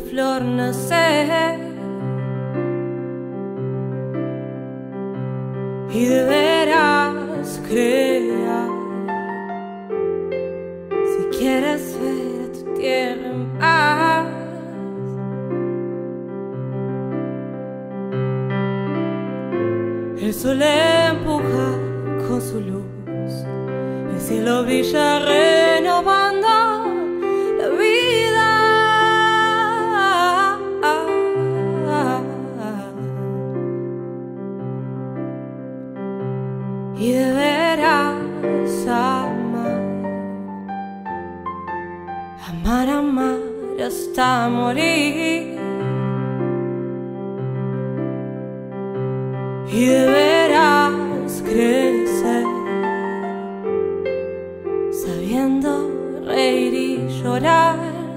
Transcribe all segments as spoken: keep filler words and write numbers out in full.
flor nacer y de veras crear. Si quieres ver tu tierra en paz, el sol empuja con su luz, el cielo brilla renovando la vida. Y deberás amar, amar, amar hasta morir. Y deberás crecer, sabiendo reír y llorar.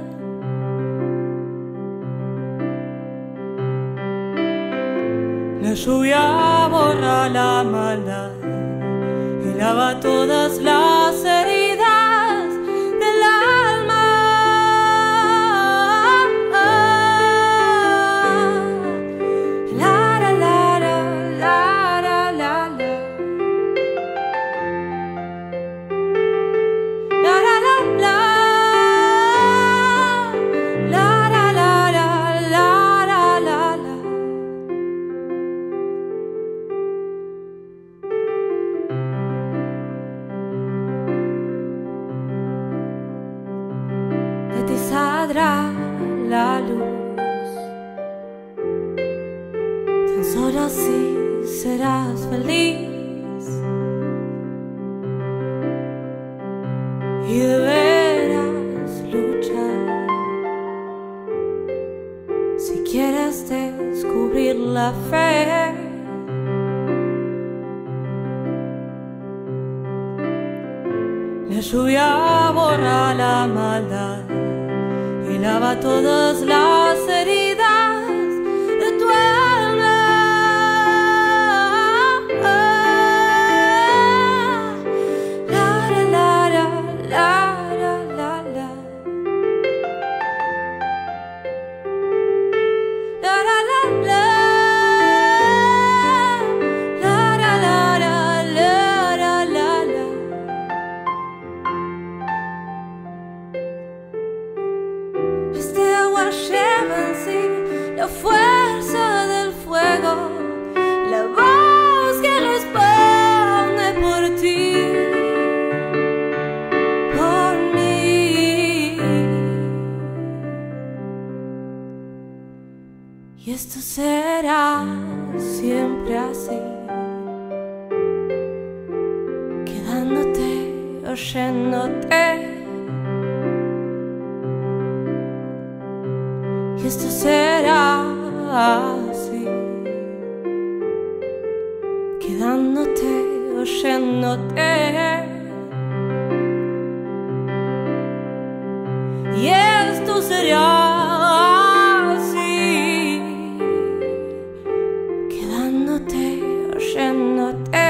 La lluvia borra la maldad y lava todas las heridas del alma. La la la la la la la la la la la la la la la la la la. De ti saldrá la luz, tan solo así serás feliz. Y deberás luchar si quieres descubrir la fe. La lluvia borra la maldad y lava todas las heridas de tu alma. La la la la la la la la la la la la la la la la la la. Este agua lleva en sí la fuerza del fuego, la voz que responde por ti, por mí. Y esto será siempre así, quedándote, oyéndote. Y esto será así, quedándote, oyéndote. Y esto será así, quedándote, oyéndote.